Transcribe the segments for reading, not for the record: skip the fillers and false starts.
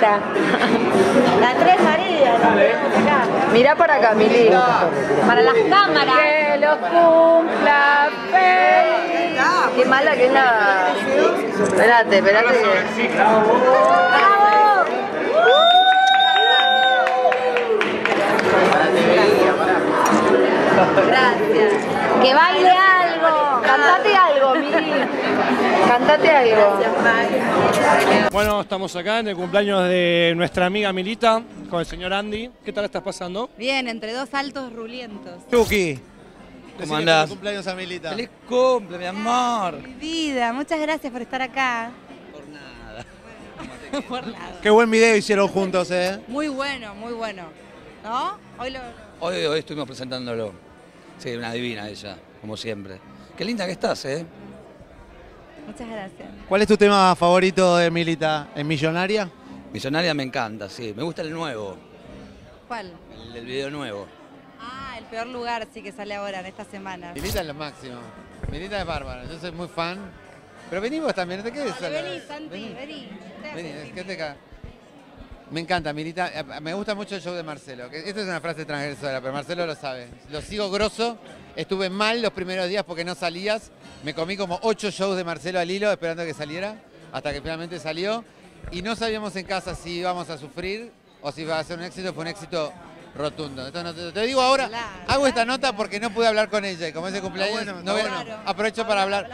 Milita. Las tres Marías, las tenemos acá. Mirá para acá, Mili. Para las cámaras. Que los cumpla feliz. Qué mala que es la... Espérate. Gracias. Que baile algo. Cantate algo, Mili. Cantate algo. Bueno, estamos acá en el cumpleaños de nuestra amiga Milita con el señor Andy. ¿Qué tal estás pasando? Bien, entre dos altos rulientos. Chucky, ¿cómo andás? Feliz cumpleaños a Milita. ¡Feliz cumple, mi amor! Mi vida, muchas gracias por estar acá. Por nada. Por nada. Qué buen video hicieron juntos, ¿eh? Muy bueno, muy bueno. ¿No? Hoy estuvimos presentándolo. Sí, una divina ella, como siempre. Qué linda que estás, ¿eh? Muchas gracias. ¿Cuál es tu tema favorito de Milita? ¿En Millonaria? Millonaria me encanta, sí. Me gusta el nuevo, ¿Cuál? el video nuevo. Ah, El Peor Lugar, sí, que sale ahora, en esta semana. Milita es lo máximo. Milita es bárbara. Yo soy muy fan. Pero vení vos también, no te quedes sola. Vení, Santi, vení. Vení, es que me encanta, Milita. Me gusta mucho el show de Marcelo. Esta es una frase transgresora, pero Marcelo lo sabe. Lo sigo grosso. Estuve mal los primeros días porque no salías. Me comí como 8 shows de Marcelo al hilo esperando que saliera, hasta que finalmente salió. Y no sabíamos en casa si íbamos a sufrir o si iba a ser un éxito. Fue un éxito rotundo. Entonces, te digo ahora, hago esta nota porque no pude hablar con ella. Y como ese cumpleaños, aprovecho para hablar.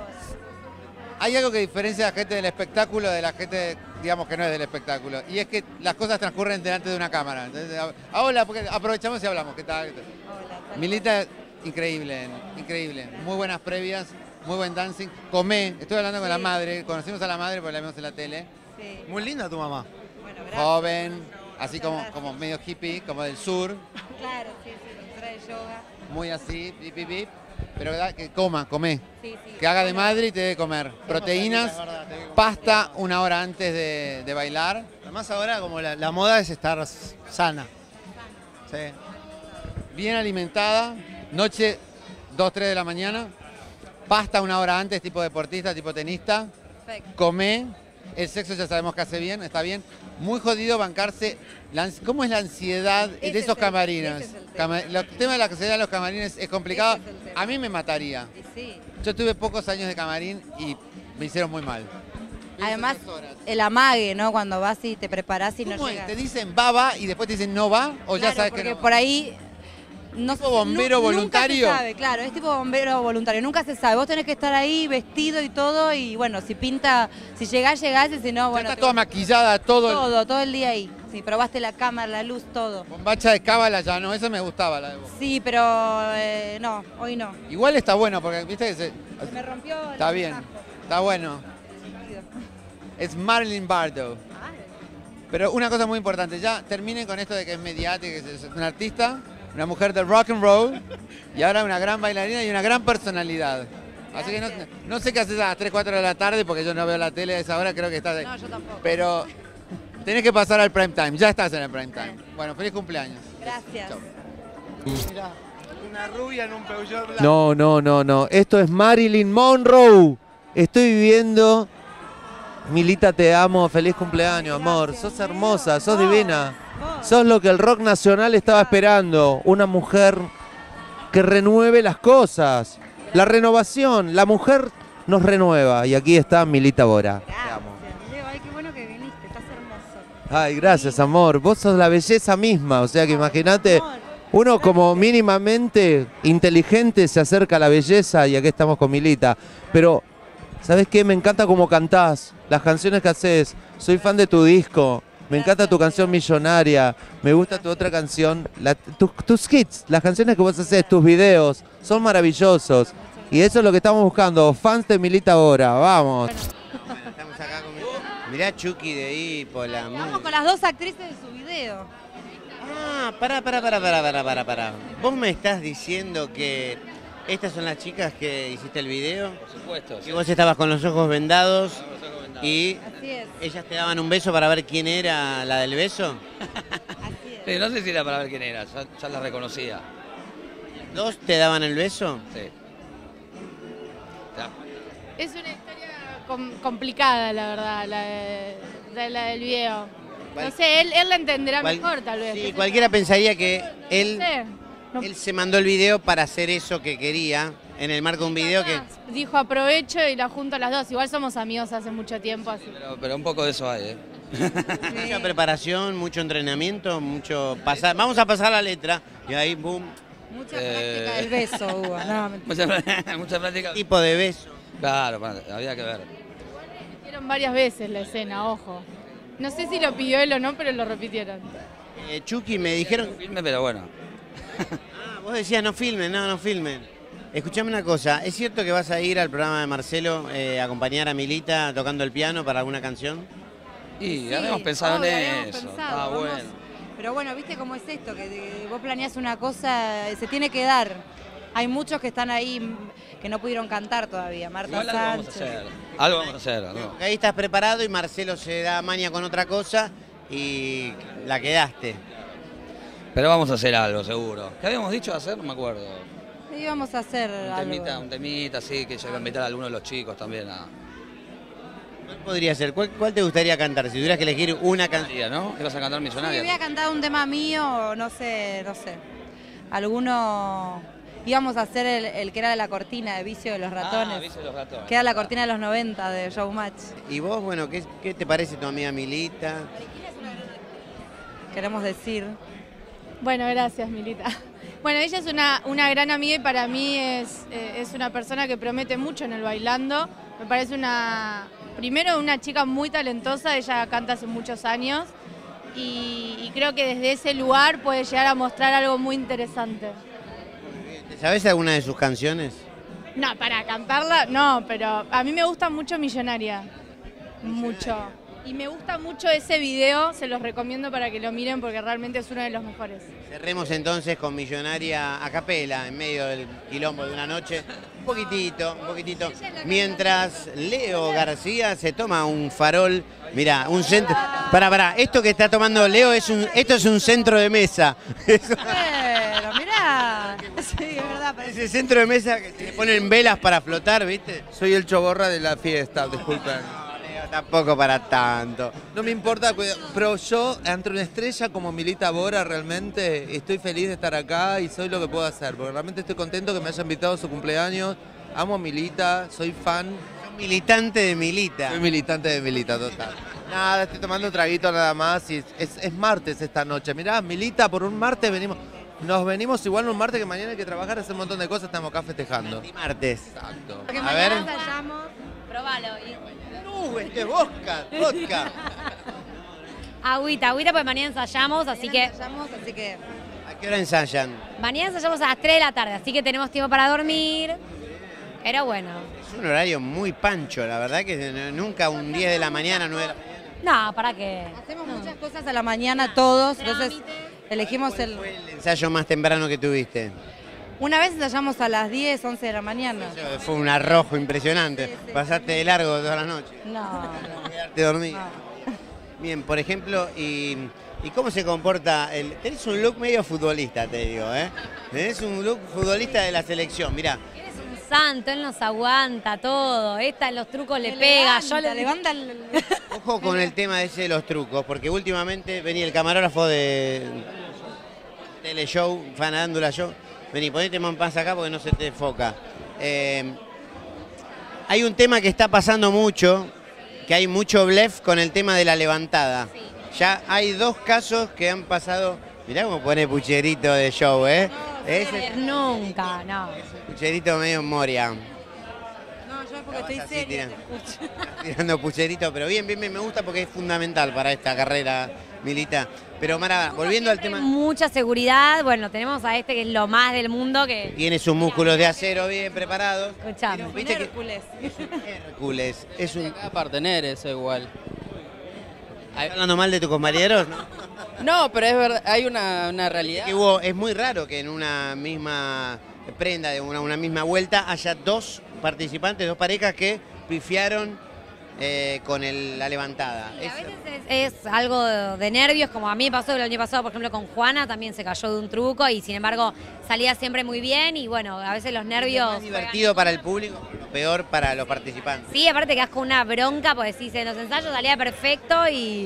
Hay algo que diferencia a la gente del espectáculo de la gente, digamos, que no es del espectáculo. Y es que las cosas transcurren delante de una cámara. Entonces, hola, porque aprovechamos y hablamos. ¿Qué tal? Hola, Milita, increíble, increíble. Muy buenas previas, muy buen dancing. Comé, estuve hablando con la madre, conocimos a la madre porque la vimos en la tele. Sí. Muy linda tu mamá. Bueno, gracias. Joven, así Muchas como medio hippie, como del sur. Claro, sí, profesora de yoga. Muy así, pip, pip, pip. Pero verdad que comé. Sí. Que haga de madre y te debe comer. Proteínas, pasta una hora antes de bailar. Además ahora como la moda es estar sana. Sí. Bien alimentada, noche 2, 3 de la mañana. Pasta una hora antes, tipo deportista, tipo tenista. Perfecto. Comé. El sexo ya sabemos que hace bien, está bien. Muy jodido bancarse. ¿Cómo es la ansiedad de Ese esos es camarines? ese es el tema. El tema de la ansiedad de los camarines es complicado. Ese es el tema. A mí me mataría. Y sí. Yo tuve pocos años de camarín y me hicieron muy mal. Además, 2 horas. el amague, ¿no? Cuando vas y te preparás y no ¿Cómo es? llegas. ¿Te dicen va y después te dicen no va? ¿O ya Claro, sabes que porque no? por ahí... No, ¿Tipo bombero voluntario? Nunca se sabe, claro, es tipo bombero voluntario, nunca se sabe. Vos tenés que estar ahí vestido y todo, y bueno, si pinta, si llegás, y si no, Ya bueno. está toda maquillada, todo el día ahí. Sí, probaste la cámara, la luz, todo. Bombacha de cábala ya no, esa me gustaba la de vos. Sí, pero no, hoy no. Igual está bueno porque viste que Se me rompió el está bien, mensaje. está bueno. Es Marilyn Bardo. Pero una cosa muy importante, ya terminen con esto de que es mediática, que es una artista, una mujer de rock and roll y ahora una gran bailarina y una gran personalidad. Así que no sé qué haces a las 3, 4 de la tarde porque yo no veo la tele a esa hora, creo que estás ahí. No, yo tampoco. Pero tenés que pasar al prime time, ya estás en el prime time. Bueno, feliz cumpleaños. Gracias. Chau. Mirá, una rubia en un Peugeot blanco. No. Esto es Marilyn Monroe. Estoy viviendo. Milita, te amo. Feliz cumpleaños, amor. Sos hermosa, sos divina. Sos lo que el rock nacional estaba esperando. Una mujer que renueve las cosas. La renovación. La mujer nos renueva. Y aquí está Milita Bora. Te amo. Leo, ay, qué bueno que viniste, estás hermoso. Ay, gracias, amor. Vos sos la belleza misma. O sea que imagínate, uno como mínimamente inteligente se acerca a la belleza y aquí estamos con Milita. Pero, ¿sabes qué? Me encanta cómo cantás, las canciones que haces. Soy fan de tu disco. Me encanta tu canción Millonaria. Me gusta tu otra canción. Tus hits, las canciones que vos haces, tus videos, son maravillosos. Y eso es lo que estamos buscando. Fans de Milita Bora. Vamos. Estamos acá con... Mirá Chucky de ahí, por la... Vamos con las dos actrices de su video. Ah, pará. ¿Vos me estás diciendo que estas son las chicas que hiciste el video? Por supuesto. Y vos estabas con los ojos vendados y Así es, ellas te daban un beso para ver quién era la del beso. así es. Sí, no sé si era para ver quién era, ya la reconocía. ¿Dos te daban el beso? Sí. Ya. Es una historia complicada, la verdad, la del video. No sé, él la entenderá mejor tal vez. Sí, cualquiera pensaría que él, No sé. No. él se mandó el video para hacer eso que quería, en el marco de un video que... Dijo aprovecho y la junto a las dos. Igual somos amigos hace mucho tiempo, así. Pero un poco de eso hay, ¿eh? Mucha preparación, mucho entrenamiento, mucho pasar. Vamos a pasar la letra y ahí, boom. Mucha práctica del beso hubo. No, Mucha práctica. Tipo de beso. Claro, había que ver. Repitieron varias veces la escena, ojo. No sé si lo pidió él o no, pero lo repitieron. Chucky, me dijeron... Filme, pero bueno. Vos decías no filmen, no filmen. Escuchame una cosa, ¿es cierto que vas a ir al programa de Marcelo a acompañar a Milita tocando el piano para alguna canción? Y Sí, habíamos pensado obvio, en habíamos eso. pensado, Ah, vamos. bueno. Pero bueno, viste cómo es esto, que vos planeás una cosa, se tiene que dar. Hay muchos que están ahí que no pudieron cantar todavía. Marta Igual algo vamos a Sánchez. hacer. Algo vamos a hacer, ¿no? Porque ahí estás preparado y Marcelo se da maña con otra cosa y la quedaste. Pero vamos a hacer algo, seguro. ¿Qué habíamos dicho de hacer? No me acuerdo. Sí, vamos a hacer algo. Un temita, sí, que yo voy a invitar a alguno de los chicos también a... ¿Cuál podría ser? ¿Cuál te gustaría cantar? Si tuvieras que elegir una canción. ¿No? ¿Qué vas a cantar Sí, Millonaria? voy a cantar un tema mío, no sé. Alguno... Íbamos a hacer el que era de la cortina de Vicio de los Ratones. Vicio de los Ratones. Que era la cortina de los 90 de Showmatch. Y vos, bueno, ¿qué te parece tu amiga Milita? Queremos decir. Bueno, gracias, Milita. Bueno, ella es una gran amiga y para mí es una persona que promete mucho en el bailando. Me parece primero una chica muy talentosa, ella canta hace muchos años y creo que desde ese lugar puede llegar a mostrar algo muy interesante. ¿Sabés alguna de sus canciones? No, para cantarla, no, pero a mí me gusta mucho Millonaria. Mucho. Y me gusta mucho ese video, se los recomiendo para que lo miren porque realmente es uno de los mejores. Cerremos entonces con Millonaria a capela, en medio del quilombo de una noche. Un poquitito. Mientras Leo García se toma un farol. Mirá, un centro... Pará, esto que está tomando Leo esto es un centro de mesa. Pero mirá. Sí, es verdad. Ese centro de mesa que se le ponen velas para flotar, ¿viste? Soy el choborra de la fiesta, disculpen. Leo, tampoco para tanto. No me importa, pero yo, ante una estrella como Milita Bora, realmente estoy feliz de estar acá y soy lo que puedo hacer, porque realmente estoy contento que me haya invitado a su cumpleaños. Amo a Milita, soy fan. Soy militante de Milita. Soy militante de Milita, total. Nada, estoy tomando un traguito nada más y es martes esta noche. Mirá, Milita, por un martes nos venimos igual un martes que mañana hay que trabajar, hacer un montón de cosas, estamos acá festejando. Y martes. Exacto. Porque A ver. mañana ensayamos. Probalo. Este vodka. Agüita, porque mañana ensayamos, así que... ¿A qué hora ensayan? Mañana ensayamos a las 3 de la tarde, así que tenemos tiempo para dormir. Pero bueno. Es un horario muy pancho, la verdad que nunca un 10 de la mañana, 9 de la mañana. No, ¿para qué? Hacemos muchas cosas a la mañana todos, entonces elegimos el... ¿Cuál fue el ensayo más temprano que tuviste? Una vez ensayamos a las 10, 11 de la mañana. Fue un arrojo impresionante. Pasaste de largo toda la noche. No. Quedarte dormido. Bien, por ejemplo, ¿y cómo se comporta? Tenés un look medio futbolista, te digo, ¿eh? Tenés un look futbolista de la selección, mirá. Él es un santo, él nos aguanta todo. Los trucos le pega. Yo le levanta el... Ojo con el tema ese de los trucos, porque últimamente venía el camarógrafo de Teleshow, Fanándula Show. Vení, ponete más acá porque no se te enfoca. Hay un tema que está pasando mucho, que hay mucho blef con el tema de la levantada. Sí. Ya hay 2 casos que han pasado. Mirá cómo pone pucherito de show, ¿eh? Nunca, no. Pucherito medio Moria. No, yo es porque estoy seria, te escucho. Tirando pucherito, pero bien, me gusta porque es fundamental para esta carrera, Milita. Pero Mara, volviendo al tema... Mucha seguridad, bueno, tenemos a este que es lo más del mundo que... Tiene sus músculos de acero bien preparados. Escuchame. ¿Viste que Hércules. Hércules es un... Partener eso igual. ¿Estás hablando mal de tus compañeros? No, pero es verdad, hay una realidad. Es muy raro que en una misma prenda, de una misma vuelta, haya 2 participantes, 2 parejas que pifiaron con la levantada. Sí, a veces es algo de nervios, como a mí me pasó el año pasado, por ejemplo, con Juana, también se cayó de un truco y sin embargo salía siempre muy bien y bueno, a veces los nervios... Es divertido para el público, peor para los participantes. Sí, aparte quedas con una bronca, pues decís, en los ensayos salía perfecto y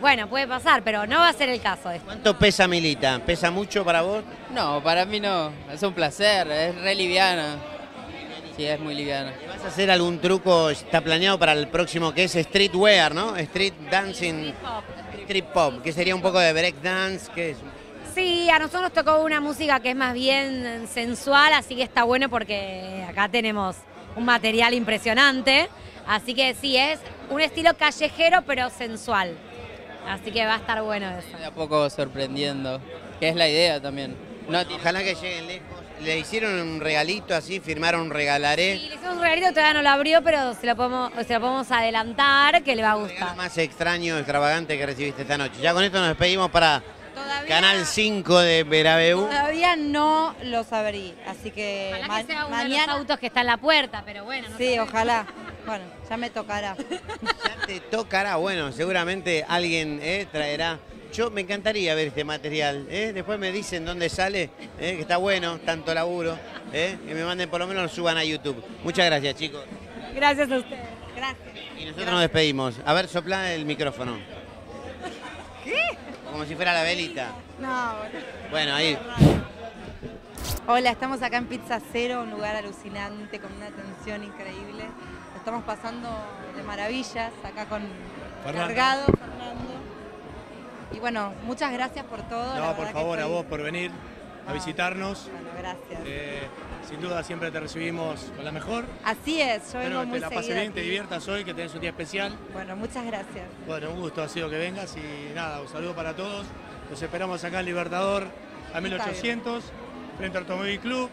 bueno, puede pasar, pero no va a ser el caso. ¿Cuánto pesa Milita? ¿Pesa mucho para vos? No, para mí no. Es un placer, es re liviana. Sí, es muy liviana. ¿Vas a hacer algún truco? Está planeado para el próximo que es streetwear, ¿no? Street dancing. Street pop, que sería un poco de break dance. ¿Qué es? Sí, a nosotros nos tocó una música que es más bien sensual, así que está bueno porque acá tenemos un material impresionante. Así que sí, es un estilo callejero pero sensual. Así que va a estar bueno eso. De a poco sorprendiendo, que es la idea también. No, ojalá que lleguen lejos. Le hicieron un regalito así, firmaron un regalaré. Sí, le hicimos un regalito, todavía no lo abrió, pero se lo podemos adelantar, que le va a gustar. El más extraño, extravagante que recibiste esta noche. Ya con esto nos despedimos para Canal 5 de Verabeu. Todavía no los abrí, así que, Ojalá que sea uno de los autos que está en la puerta, pero bueno. No sí, ojalá. Bueno, ya me tocará. Ya te tocará, bueno, seguramente alguien traerá. Yo me encantaría ver este material, después me dicen dónde sale, que está bueno, tanto laburo, que me manden por lo menos lo suban a YouTube. Muchas gracias, chicos. Gracias a ustedes, gracias. Y nosotros nos despedimos. A ver, sopla el micrófono. ¿Qué? Como si fuera la velita. No, bueno, ahí. Hola, estamos acá en Pizza Cero, un lugar alucinante, con una atención increíble. Lo estamos pasando de maravillas, acá con Fernando. Y bueno, muchas gracias por todo. No, por favor, a vos por venir a visitarnos. Bueno, gracias. Sin duda siempre te recibimos con la mejor. Así es, yo vengo muy seguida. Que la pases bien, aquí. te diviertas hoy, que tenés un día especial. Bueno, muchas gracias. Bueno, un gusto ha sido que vengas y nada, un saludo para todos. Los esperamos acá en Libertador a 1800, frente al Automóvil Club,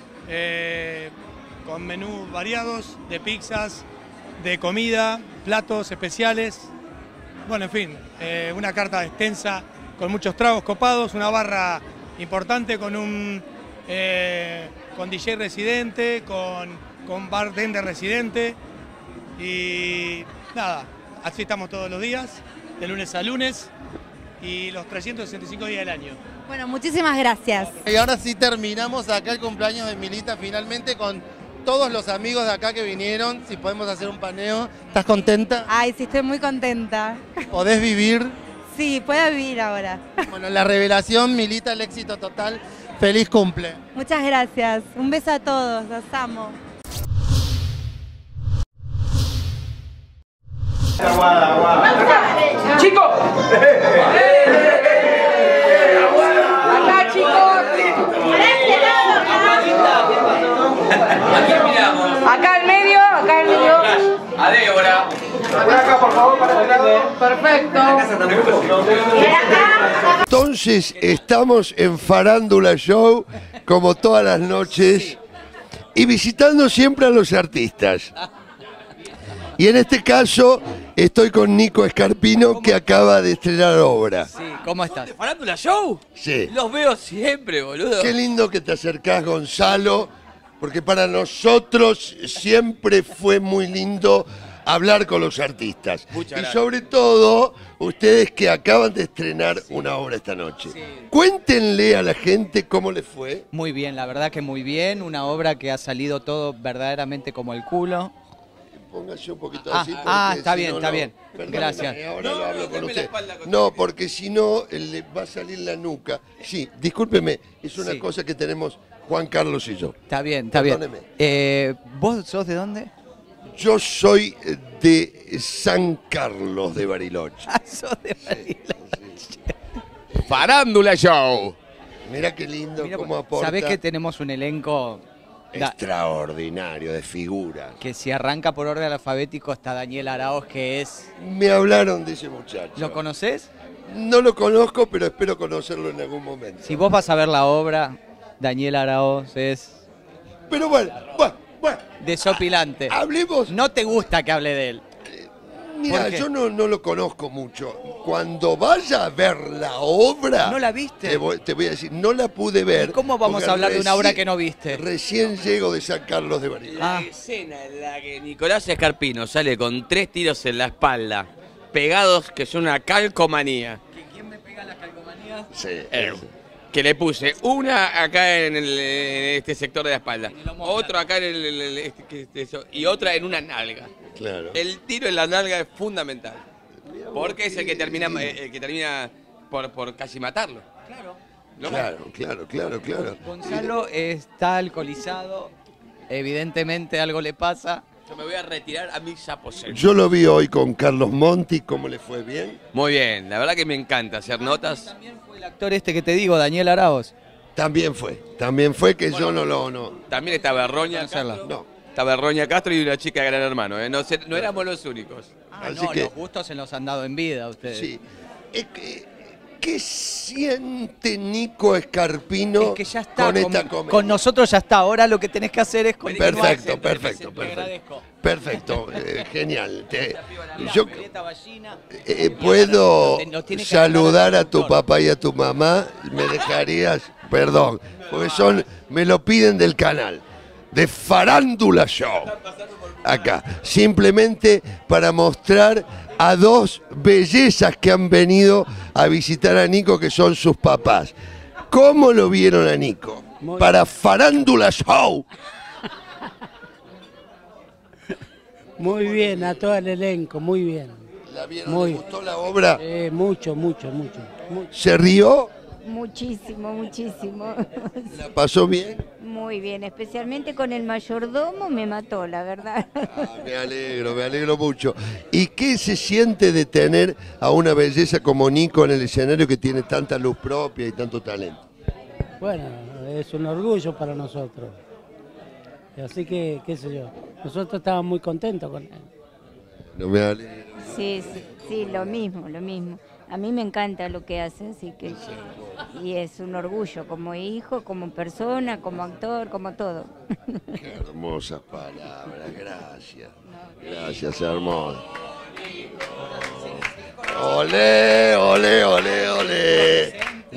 con menús variados, de pizzas, de comida, platos especiales. Bueno, en fin, una carta extensa con muchos tragos copados, una barra importante con un con DJ residente, con bartender residente y nada, así estamos todos los días, de lunes a lunes y los 365 días del año. Bueno, muchísimas gracias. Y ahora sí terminamos acá el cumpleaños de Milita finalmente con todos los amigos de acá que vinieron, si podemos hacer un paneo. ¿Estás contenta? Ay, sí, estoy muy contenta. ¿Podés vivir? Sí, puedo vivir ahora. Bueno, la revelación, Milita, el éxito total. Feliz cumple. Muchas gracias. Un beso a todos, los amo. ¡Chicos! ¡Acá, chicos! Acá al medio, acá al medio. A Débora. Acá, por favor, para este lado. Perfecto. Entonces estamos en Farándula Show, como todas las noches, y visitando siempre a los artistas. Y en este caso estoy con Nico Escarpino, que acaba de estrenar obra. Sí, ¿cómo estás? ¿De Farándula Show? Sí. Los veo siempre, boludo. Qué lindo que te acercás, Gonzalo, porque para nosotros siempre fue muy lindo hablar con los artistas. Muchas y gracias. sobre todo, ustedes que acaban de estrenar una obra esta noche. Sí. Cuéntenle a la gente cómo les fue. Muy bien, la verdad que muy bien. Una obra que ha salido todo verdaderamente como el culo. Póngase un poquito así. Está bien, está bien. Perdóneme, Gracias. Ahora lo hablo con usted. No, porque si no, le va a salir la nuca. Sí, discúlpeme, es una cosa que tenemos Juan Carlos y yo. Está bien, está bien. Perdóneme. ¿Vos sos de dónde? Yo soy de San Carlos de Bariloche. Sos de Bariloche. Farándula Show. Mira qué lindo cómo aporta. ¿Sabés que tenemos un elenco extraordinario de figuras? Que si arranca por orden alfabético está Daniel Araoz, que es... Me hablaron de ese muchacho. ¿Lo conocés? No lo conozco, pero espero conocerlo en algún momento. Si vos vas a ver la obra, Daniel Araoz es... Pero bueno. Desopilante. Hablemos. No te gusta que hable de él. Mira, yo no lo conozco mucho. Cuando vaya a ver la obra... ¿No la viste? Te voy a decir, no la pude ver. ¿Y cómo vamos a hablar de una obra que no viste? Recién llego de San Carlos de Bariloche. La escena en la que Nicolás Escarpino sale con 3 tiros en la espalda, pegados, que son una calcomanía. ¿Quién me pega la calcomanía? Sí. Que le puse una acá en este sector de la espalda, otro acá en y otra en una nalga. Claro. El tiro en la nalga es fundamental. Porque es el que termina por casi matarlo. Claro. Gonzalo está alcoholizado, evidentemente algo le pasa. Yo me voy a retirar a mis aposentos. Yo lo vi hoy con Carlos Monti, ¿cómo le fue? ¿Bien? Muy bien, la verdad que me encanta hacer notas. También fue el actor este que te digo, Daniel Araoz. También fue que bueno, yo no. También estaba Roña Castro. No. Estaba Roña Castro y una chica de Gran Hermano, ¿eh? No éramos los únicos. Así que los gustos se los han dado en vida a ustedes. Sí. ¿Qué siente Nico Escarpino es que ya está, con esta comedia? Con nosotros ya está, ahora lo que tenés que hacer es continuar. Perfecto, genial. Yo puedo saludar a tu papá y a tu mamá, me dejarías, perdón, porque me lo piden del canal, de Farándula Show, acá, simplemente para mostrar a dos bellezas que han venido a visitar a Nico, que son sus papás. ¿Cómo lo vieron a Nico? Para Farándula Show. Muy bien, a todo el elenco, muy bien. ¿La vieron? ¿Les gustó la obra? Mucho. ¿Se rió? Muchísimo. ¿La pasó bien? Muy bien, especialmente con el mayordomo me mató, la verdad. Me alegro mucho. ¿Y qué se siente de tener a una belleza como Nico en el escenario que tiene tanta luz propia y tanto talento? Bueno, es un orgullo para nosotros. Así que, qué sé yo, nosotros estábamos muy contentos con él. No me alegro. Sí, lo mismo. A mí me encanta lo que hace, así que... Y es un orgullo como hijo, como persona, como actor, como todo. Qué hermosas palabras, gracias, hermoso. Olé.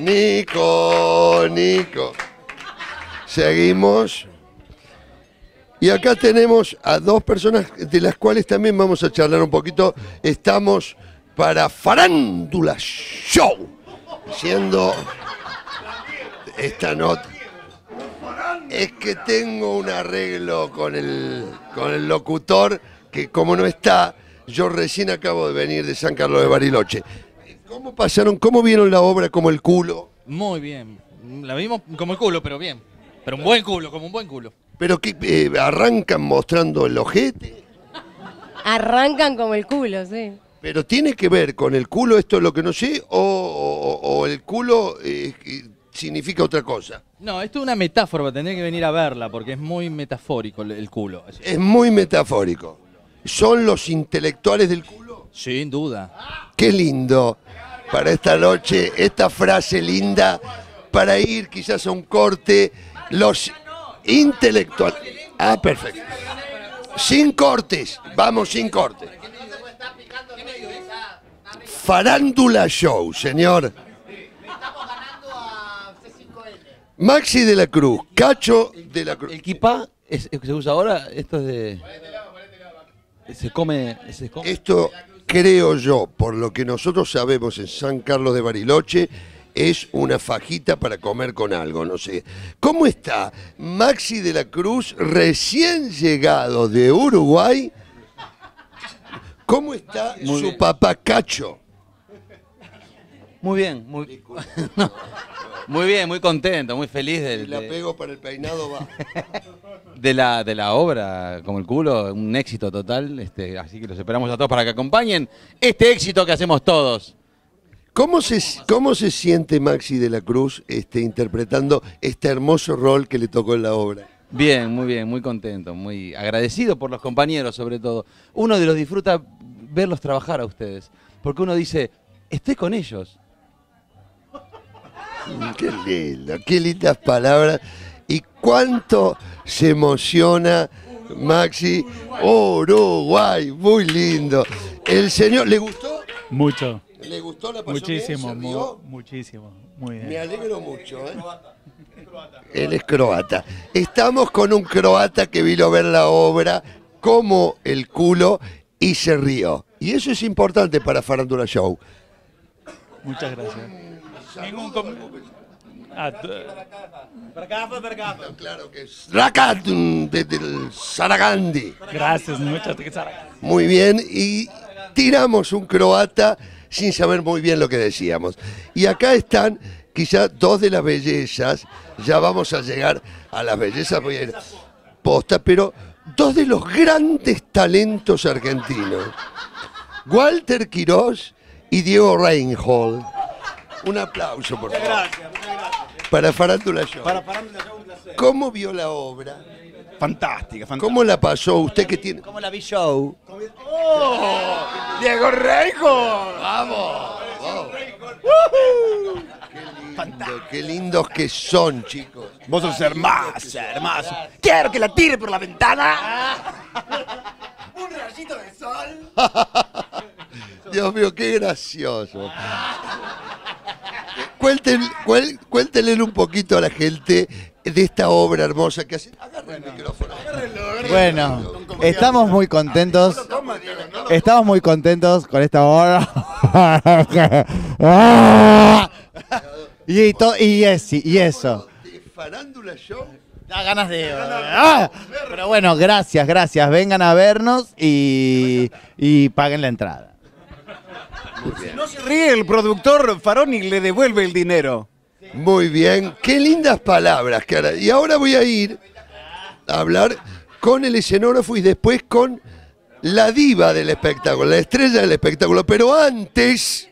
Nico. Seguimos. Y acá tenemos a dos personas de las cuales también vamos a charlar un poquito. Estamos para Farándula Show, siendo esta nota. Es que tengo un arreglo con el locutor que, como no está, yo recién acabo de venir de San Carlos de Bariloche. ¿Cómo vieron la obra como el culo? Muy bien, la vimos como el culo, pero bien. Pero un buen culo, como un buen culo. ¿Pero qué, arrancan mostrando el ojete? Arrancan como el culo, sí. ¿Pero tiene que ver con el culo, esto es lo que no sé, o el culo significa otra cosa? No, esto es una metáfora, tendría que venir a verla, porque es muy metafórico el culo. Es muy metafórico. ¿Son los intelectuales del culo? Sin duda. Qué lindo para esta noche, esta frase linda, para ir quizás a un corte, los intelectuales. Ah, perfecto. Sin cortes, vamos sin cortes. Farándula Show, señor. Maxi de la Cruz, Cacho de la Cruz. ¿El kipá es que se usa ahora? Esto es de... Se come... Esto, creo yo, por lo que nosotros sabemos en San Carlos de Bariloche, es una fajita para comer con algo, no sé. ¿Cómo está Maxi de la Cruz, recién llegado de Uruguay? ¿Cómo está su papá Cacho? Muy bien, muy bien, muy contento, muy feliz Si la pego para el peinado va. de la obra, como el culo, un éxito total, así que los esperamos a todos para que acompañen este éxito que hacemos todos. ¿Cómo se siente Maxi de la Cruz interpretando este hermoso rol que le tocó en la obra? Bien, muy contento, muy agradecido por los compañeros sobre todo. Uno de los disfruta verlos trabajar a ustedes, porque uno dice, estoy con ellos. Qué lindo, qué lindas palabras. Y cuánto se emociona Maxi. Uruguay, muy lindo. ¿El señor le gustó? Mucho. ¿Le gustó? ¿La pasó muchísimo, bien? ¿Se rió? Muchísimo, muy bien. Me alegro mucho. Él es croata. Estamos con un croata que vino a ver la obra como el culo y se rió. Y eso es importante para Farándula Show. Muchas gracias. Claro que es Rakat del Saragandi. Gracias, muchas gracias. Muy bien, y tiramos un croata sin saber muy bien lo que decíamos. Y acá están quizá dos de las bellezas, ya vamos a llegar a las bellezas, voy a ir posta, pero dos de los grandes talentos argentinos, Walter Quirós y Diego Reinhold. Un aplauso, por favor. Gracias. Para Farándula Show. Para Farándula Show, un placer. ¿Cómo vio la obra? Fantástica. ¿Cómo la pasó usted que tiene? ¿Cómo la vi show? ¡Oh! ¡Diego Reinhold! ¡Vamos! Qué lindos que son, chicos. Vos sos hermoso. Quiero que la tire por la ventana. Un rayito de sol. Dios mío, qué gracioso. Cuéntenle un poquito a la gente de esta obra hermosa que hacen. Agarren el micrófono. Bueno, estamos muy contentos. Estamos muy contentos con esta obra. y eso. Farándula Show. Da ganas de... Pero bueno, gracias. Vengan a vernos y paguen la entrada. Si no se ríe, el productor Faroni le devuelve el dinero. Muy bien, qué lindas palabras, cara. Y ahora voy a ir a hablar con el escenógrafo y después con la diva del espectáculo, la estrella del espectáculo. Pero antes,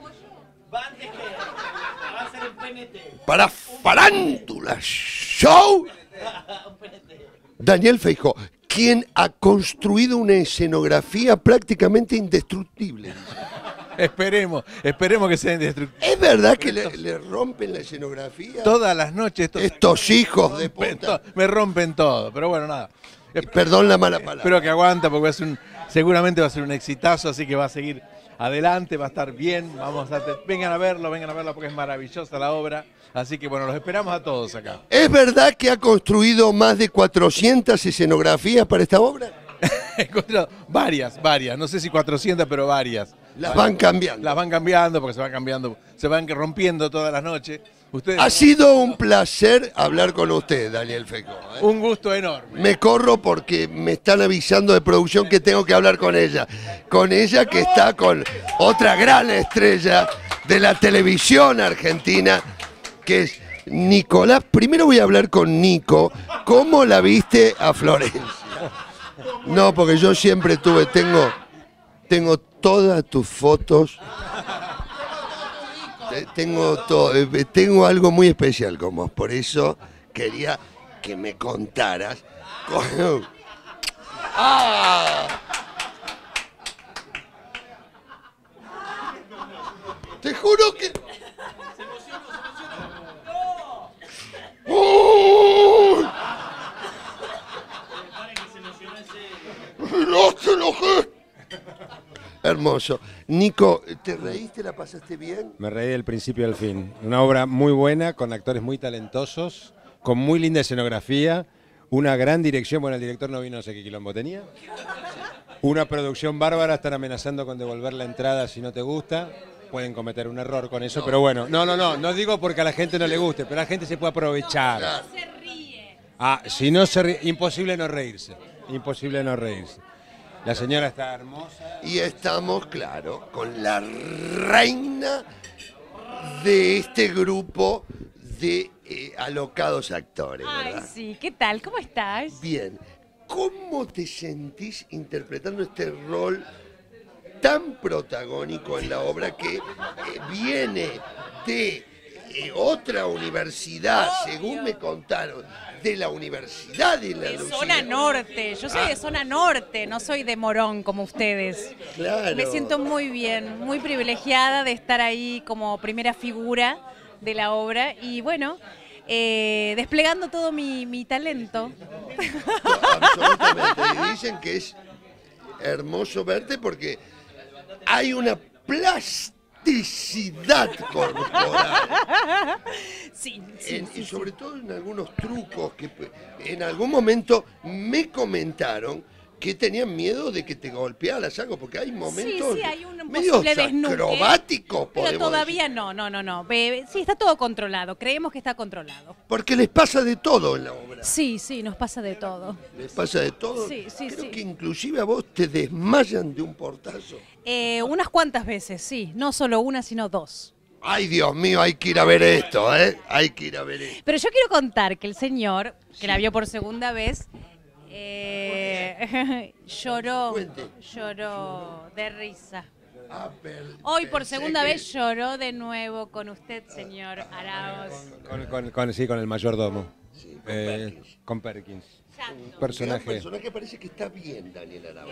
para Farándula Show, Daniel Feijó, quien ha construido una escenografía prácticamente indestructible. Esperemos que sea indestructible. ¿Es verdad que le rompen la escenografía? Todas las noches estos hijos de puta. Me rompen todo, pero bueno, nada. Perdón la mala palabra. Espero que aguanta porque seguramente va a ser un exitazo, así que va a seguir adelante, va a estar bien. Vengan a verlo porque es maravillosa la obra. Así que bueno, los esperamos a todos acá. ¿Es verdad que ha construido más de 400 escenografías para esta obra? He encontrado varias, no sé si 400, pero varias. Las van cambiando. Las van cambiando porque se van rompiendo todas las noches. Ha sido un placer hablar con usted, Daniel Feijó. Un gusto enorme. Me corro porque me están avisando de producción que tengo que hablar con ella. Con ella que está con otra gran estrella de la televisión argentina, que es Nicolás. Primero voy a hablar con Nico. ¿Cómo la viste a Florencia? No, porque yo siempre tengo todas tus fotos. Tengo algo muy especial con vos, por eso quería que me contaras. ¡Ah! Te juro que... ¡Oh! ¡No te enojé! Hermoso. Nico, ¿te reíste? ¿La pasaste bien? Me reí del principio al fin. Una obra muy buena, con actores muy talentosos, con muy linda escenografía, una gran dirección. Bueno, el director no vino, no sé qué quilombo tenía. Una producción bárbara, están amenazando con devolver la entrada si no te gusta. Pueden cometer un error con eso, pero bueno. No digo porque a la gente no le guste, pero la gente se puede aprovechar. No se ríe. Si no se ríe, imposible no reírse. Imposible no reírse. La señora está hermosa. Y estamos, claro, con la reina de este grupo de alocados actores, ¿verdad? Ay, sí. ¿Qué tal? ¿Cómo estás? Bien. ¿Cómo te sentís interpretando este rol tan protagónico en la obra que viene de otra universidad, según me contaron, de la Universidad de la Lucía? Zona Norte, yo soy de Zona Norte, no soy de Morón como ustedes. Claro. Me siento muy bien, muy privilegiada de estar ahí como primera figura de la obra y bueno, desplegando todo mi talento. Absolutamente. Y dicen que es hermoso verte porque hay una plasticidad corporal. Sí, Y sobre todo en algunos trucos que en algún momento me comentaron ¿Qué tenían miedo de que te golpearas algo? Porque hay momentos Sí, hay un medios posible desnuque. acrobáticos, Pero podemos todavía no. Sí, está todo controlado. Creemos que está controlado. Porque les pasa de todo en la obra. Sí, nos pasa de todo. ¿Les pasa de todo? Sí. Creo que inclusive a vos te desmayan de un portazo. Unas cuantas veces, sí. No solo una, sino dos. Ay, Dios mío, hay que ir a ver esto, ¿eh? Hay que ir a ver esto. Pero yo quiero contar que el señor, que la vio por segunda vez, lloró de risa. Hoy por segunda vez lloró de nuevo con usted, señor Arauz. Con el mayordomo. Con Perkins. Un personaje. El personaje parece que está bien, Daniel Arauz.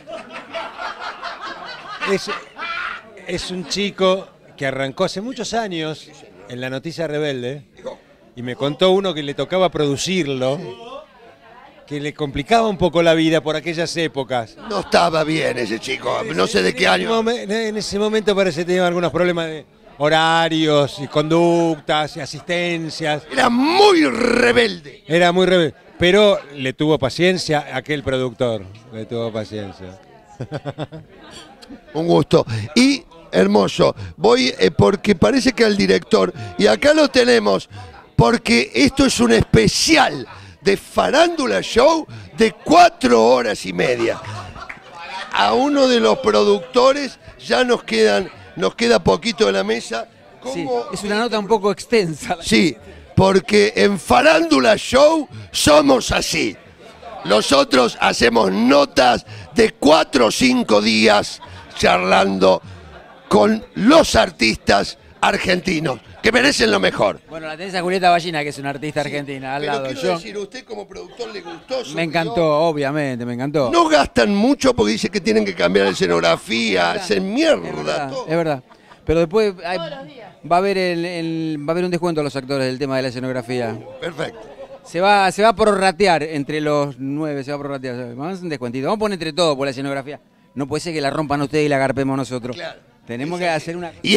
Es un chico que arrancó hace muchos años en La Noticia Rebelde y me contó uno que le tocaba producirlo, que le complicaba un poco la vida por aquellas épocas. No estaba bien ese chico, no sé de qué año. En ese momento parece que tenía algunos problemas de horarios y conductas y asistencias. Era muy rebelde. Era muy rebelde, pero le tuvo paciencia aquel productor, le tuvo paciencia. Un gusto. Y hermoso, voy porque parece que al director, y acá lo tenemos, porque esto es un especial de Farándula Show de 4 horas y media. A uno de los productores ya nos queda poquito de la mesa. Sí, es una nota un poco extensa. Sí, porque en Farándula Show somos así. Nosotros hacemos notas de 4 o 5 días charlando con los artistas argentinos, que merecen lo mejor. Bueno, la tenés a Julieta Ballina, que es una artista argentina, al lado. Pero quiero decir, usted como productor le gustó. Me encantó, obviamente, me encantó. No gastan mucho porque dice que tienen que cambiar la escenografía, hacen mierda. Es verdad. Pero después va a haber un descuento a los actores del tema de la escenografía. Perfecto. Se va a prorratear entre los 9, se va a prorratear. Vamos a hacer un descuentito. Vamos a poner entre todos por la escenografía. No puede ser que la rompan ustedes y la agarpemos nosotros. Claro. Tenemos que hacer una... Y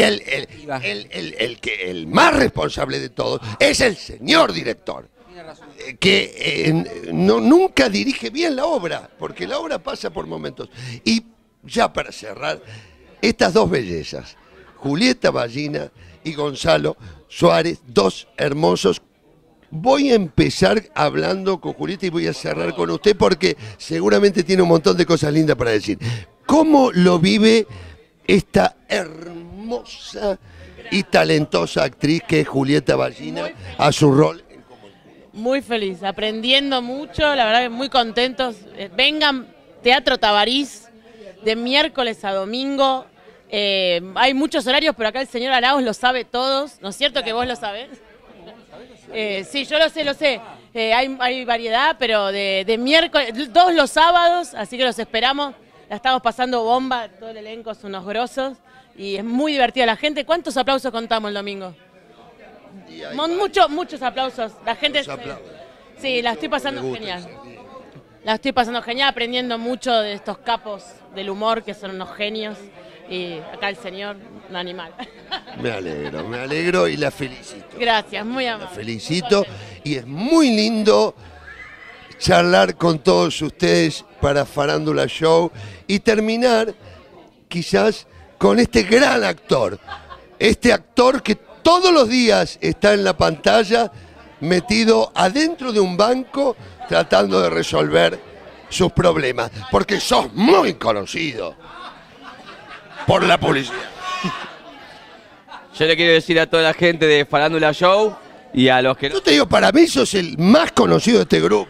el más responsable de todo es el señor director, que nunca dirige bien la obra, porque la obra pasa por momentos. Y ya para cerrar, estas dos bellezas, Julieta Ballina y Gonzalo Suárez, dos hermosos. Voy a empezar hablando con Julieta y voy a cerrar con usted porque seguramente tiene un montón de cosas lindas para decir. ¿Cómo lo vive esta hermosa y talentosa actriz que es Julieta Ballina a su rol? Muy feliz, aprendiendo mucho, la verdad que muy contentos. Vengan, Teatro Tabarís, de miércoles a domingo. Hay muchos horarios, pero acá el señor Arauz lo sabe todos. ¿No es cierto que vos lo sabés? Sí, yo lo sé. Hay variedad, pero de miércoles, todos los sábados, así que los esperamos. La estamos pasando bomba, todo el elenco son unos grosos y es muy divertida la gente. ¿Cuántos aplausos contamos el domingo? Muchos aplausos. La gente... Sí, la estoy pasando genial. La estoy pasando genial, aprendiendo mucho de estos capos del humor que son unos genios. Y acá el señor, un animal. Me alegro y la felicito. Gracias, muy amable. La felicito y es muy lindo charlar con todos ustedes para Farándula Show y terminar quizás con este gran actor. Este actor que todos los días está en la pantalla metido adentro de un banco tratando de resolver sus problemas. Porque sos muy conocido por la policía. Yo le quiero decir a toda la gente de Farándula Show y a los que... Yo te digo, para mí sos el más conocido de este grupo.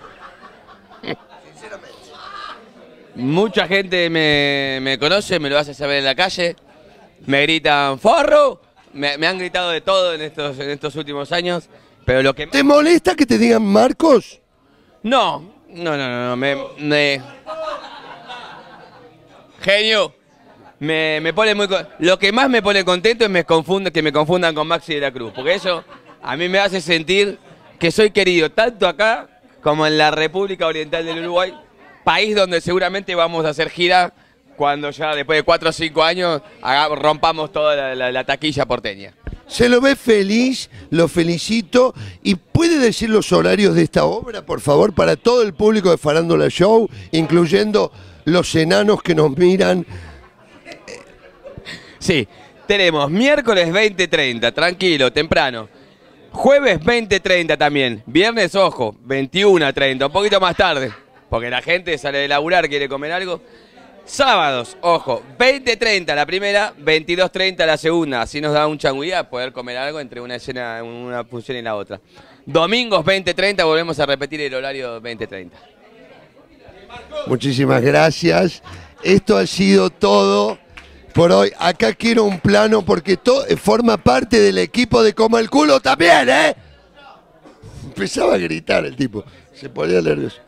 Mucha gente me conoce, me lo hace saber en la calle, me gritan ¡forro! Me han gritado de todo en estos últimos años, pero lo que... ¿Te molesta que te digan Marcos? No, genio. Me pone muy... Lo que más me pone contento es que me confundan con Maxi de la Cruz, porque eso a mí me hace sentir que soy querido tanto acá como en la República Oriental del Uruguay, país donde seguramente vamos a hacer gira cuando ya después de 4 o 5 años rompamos toda la taquilla porteña. Se lo ve feliz, lo felicito y puede puede decir los horarios de esta obra, por favor, para todo el público de Farándula Show, incluyendo los enanos que nos miran? Sí, tenemos miércoles 20:30, tranquilo, temprano. Jueves 20:30 también. Viernes, ojo, 21:30, un poquito más tarde, porque la gente sale de laburar, quiere comer algo. Sábados, ojo, 20:30 la primera, 22:30 la segunda. Así nos da un changuía poder comer algo entre una escena, una función y la otra. Domingos 20:30, volvemos a repetir el horario 20:30. Muchísimas gracias. Esto ha sido todo por hoy. Acá quiero un plano porque forma parte del equipo de Como el Culo también, ¿eh? Empezaba a gritar el tipo. Se ponía nervioso.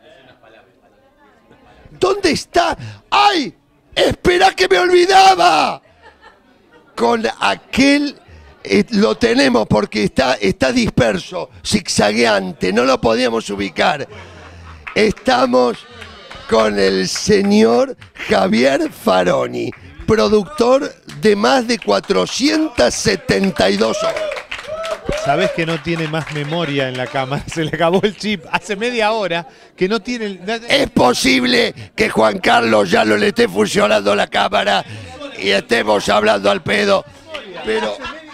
¿Dónde está? ¡Ay! ¡Espera que me olvidaba! Con aquel... lo tenemos porque está disperso, zigzagueante, no lo podíamos ubicar. Estamos con el señor Javier Faroni, productor de más de 472 horas. Sabés que no tiene más memoria en la cámara, se le acabó el chip hace media hora que no tiene... Es posible que Juan Carlos ya no le esté funcionando la cámara y estemos hablando al pedo, pero...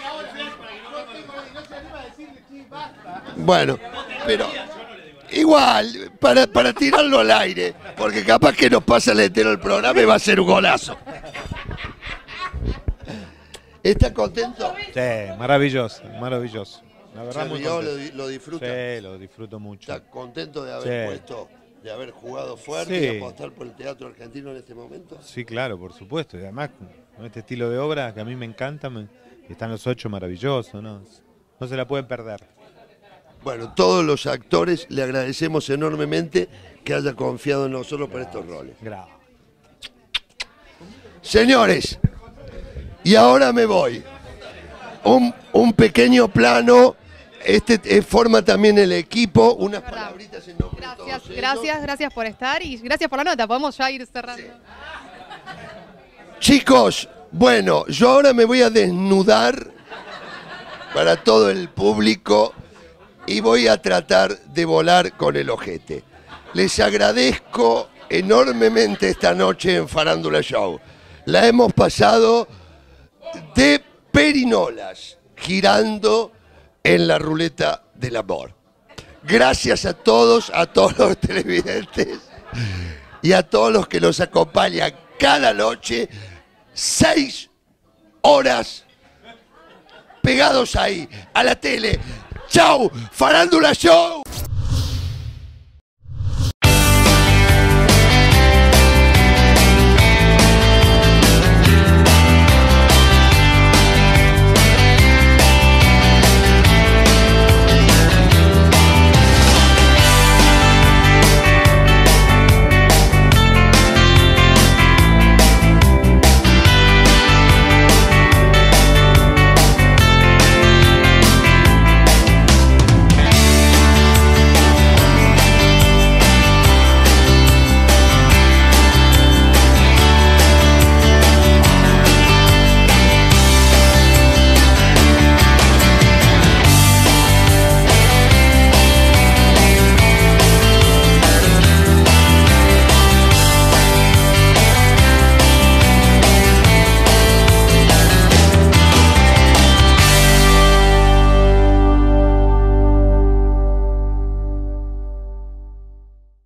Bueno, pero igual, para tirarlo al aire, porque capaz que nos pasa el entero el programa y va a ser un golazo. ¿Estás contento? Sí, maravilloso, maravilloso. La verdad, muy yo contento. lo disfruto. Sí, lo disfruto mucho. ¿Estás contento de haber de haber jugado fuerte y apostar por el teatro argentino en este momento? Sí, claro, por supuesto. Y además, con este estilo de obra que a mí me encanta, están los 8 maravillosos, ¿no? No se la pueden perder. Bueno, todos los actores le agradecemos enormemente que haya confiado en nosotros para estos roles. Gracias. Señores, y ahora me voy. Un pequeño plano, forma también el equipo, unas palabritas en nombre de todos ellos. Gracias por estar y gracias por la nota. Podemos ya ir cerrando. Sí. Chicos, bueno, yo ahora me voy a desnudar para todo el público y voy a tratar de volar con el ojete. Les agradezco enormemente esta noche en Farándula Show. La hemos pasado de perinolas, girando en la ruleta del amor. Gracias a todos los televidentes y a todos los que nos acompañan cada noche, 6 horas pegados ahí, a la tele. ¡Chau! ¡Farándula Show!